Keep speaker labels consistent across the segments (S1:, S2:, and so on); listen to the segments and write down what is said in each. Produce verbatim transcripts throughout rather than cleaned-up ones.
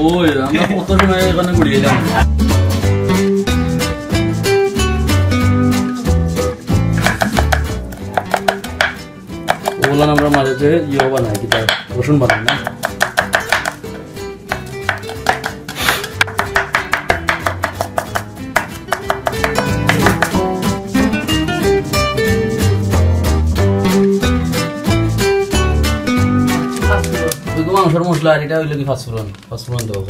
S1: ওই আমরা কত সময় এখানে ঘুরে এলাম ওগুলো আমরা মাঝে ইয়ে বানাই কি তার রসুন বানাই না মাংসের মশলা আর এটা হইলো কি ফাস্টফুড ফাস্টফুড দেবো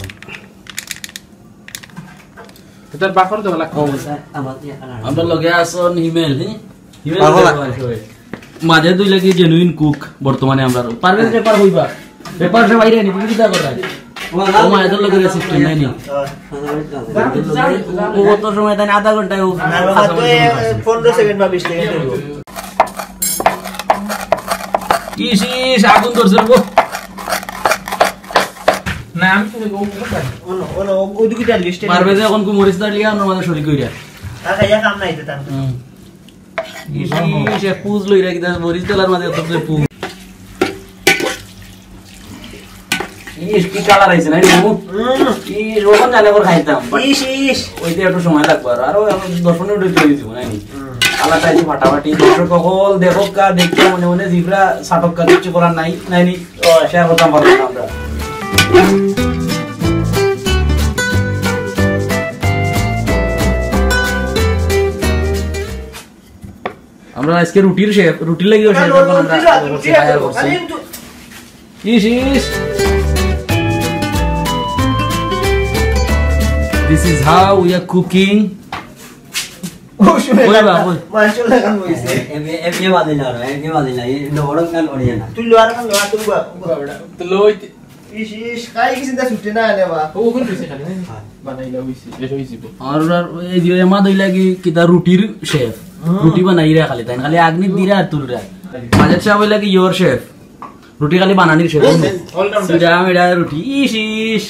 S2: এটার বাফর দেবো
S1: আমরা লগে আসন হিমেল হিমেল মাঝে দুই লাগি জেনুইন কুক বর্তমানে আমরা পারবেন পেপার হইবা পেপার সে বাইরে নি তুমি কি করবা ও মা এত লগে রেসিপি নাই নি ও কত সময় তাই আধা ঘন্টায় ও
S3: পনেরো সেকেন্ড বা বিশ সেকেন্ড দেব
S1: ইস ইস আগুন ধরছে গো
S2: না আমি তো
S3: ওনো ওনো ওই দুইটা লিস্টে
S1: পারবে যে এখন কো মরিচ দাঁড় লিয়া আমরা মাঝে শরীক কইরা
S3: টাকা ইয়া কাম নাই তো তার
S1: ইস ইস পুজ লই রাখি দাস মরিচ তেলার মাঝে তো পু ইস কি কালার আইছে না রে মু ইস ওখান জানে করে খাইতাম
S3: ইস ইস
S1: ওইতে একটু সময় লাগবে আর আর দশ পনেরো মিনিট চলে দিব না নি আলাদা এই ফাটাফাটি দর্শক সকল দেখো কা দেখতে মনে মনে জিবরা সাটক কা কিছু করার নাই নাই নি শেয়ার করতাম পারবো না আমরা আমরা আজকে রুটির শেফ রুটি লাগিও শেফ করব আমরা শেয়ার করছি ইস ইস This is how we are cooking.
S3: ও শুনে
S1: বাবা বল
S3: মাশাআল্লাহ কাম হইছে
S4: এমনি এমনি বাদে না এমনি বাদে না এই নরম কাল করে না
S3: তুই লোয়ার কাম লোয়া তুই
S2: বাবড়া তো লই
S3: ইস ইস কাই কিছু দা ছুটে না আলে বা
S2: ও কোন কইছে খালি না বানাইলা হইছে এসো হইছে
S1: আর এই যে মা দই লাগি কিটা রুটির শেফ রুটি বানাই রে খালি তাই খালি আগ্নি দিরা আর তুলরা মাঝে চাও লাগি ইওর শেফ রুটি খালি বানানির শেফ সিরা মেডা রুটি ইস ইস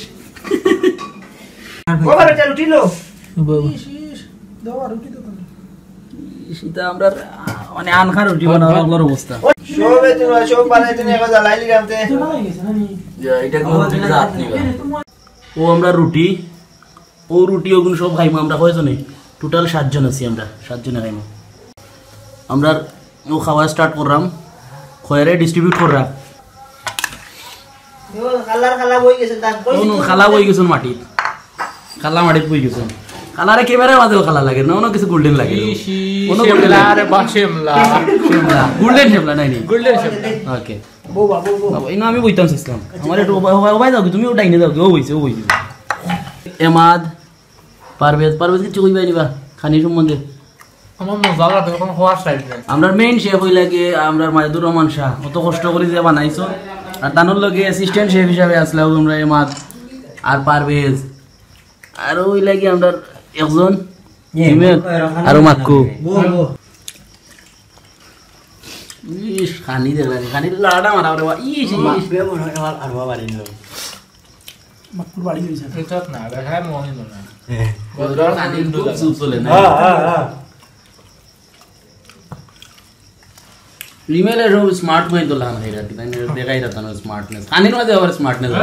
S3: ওভারে চল উঠিলো
S2: ইস ইস দাও রুটি তো
S1: সেটা আমরা মানে আনখার রুটি বানানোর অবস্থা
S3: শোবে তুমি শোব বানাই তুমি একবার লাইলি রামতে
S1: এটা কোন জাত নিবা ও আমরা রুটি ও রুটি ওগুন সব খাইমু আমরা কয়জন টোটাল সাত জন আছি আমরা সাত জন খাইমু আমরা ও খাওয়া স্টার্ট করলাম খয়রে ডিস্ট্রিবিউট করলাম
S3: ও কালার কালা বই গেছে তা কই
S1: ও খালা বই গেছন মাটি খালা মাটিত বই গেছন কালারে ক্যামেরার মাঝেও খালা লাগে না অন্য কিছু গোল্ডেন লাগে কোনো গোল্ডেন
S2: আরে বাশেমলা
S1: শিমলা গোল্ডেন শিমলা নাই নি
S2: গোল্ডেন শেমলা
S3: ওকে বউ বাবু
S1: বাবা ইনা আমি বইতাম সিস্টেম আমার একটু ওবাই দাও তুমি ও ডাইনে দাও ও বইছে ও বইছে এমাদ পারভেজ পারভেজ কিছু কইবাই দিবা খানি সম্বন্ধে
S2: আমার মজা লাগে কোন হওয়ার সাইড নাই
S1: আমরা মেইন শেফ হই লাগে আমরা মাইদুর রহমান শাহ অত কষ্ট করে যে বানাইছো আর তানোর লগে অ্যাসিস্ট্যান্ট শেফ হিসাবে আসলাও আমরা এমাদ আর পারভেজ আর ওই লাগে আমরা একজন হিমেল আর মাক্কু ইস খানি দেখলাম খানি লাড়া মারা রে ইস ইস
S4: আর বাবা বাড়ি নিল
S2: মাকুর বাড়ি হইছে এটা না দেখা মনে না
S1: বদর খানি খুব সুপ চলে না
S3: হ্যাঁ হ্যাঁ হ্যাঁ
S1: রিমেল এর স্মার্ট মাইন্ড তো লান হই রাতি তাই দেখাই রাতা না স্মার্টনেস খানির মধ্যে আবার স্মার্টনেস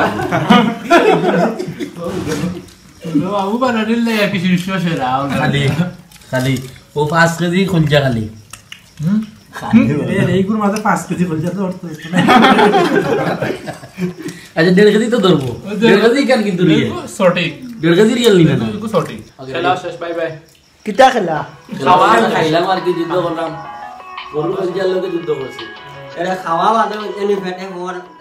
S2: বাবু বানাইলে কি শিশু সেরা
S1: খালি খালি ও পাঁচ কেজি খুলজা খালি
S2: হুম
S3: এইগুর মাঝে পাঁচ কেজি খুলজা তো অর্থ
S1: আচ্ছা দেড় কেজি তো ধরবো দেড় কেজি কেন কিন্তু রিয়েল
S2: সঠিক
S1: দেড় কেজি রিয়েল নিবে না
S2: সঠিক খেলা শেষ বাই বাই
S3: কিতা খেলা
S1: খাওয়া খাইলাম আর কি যুদ্ধ করলাম গরু খুলজার লোকে যুদ্ধ করছি
S4: এটা খাওয়া বাদে এনে ফেটে হওয়ার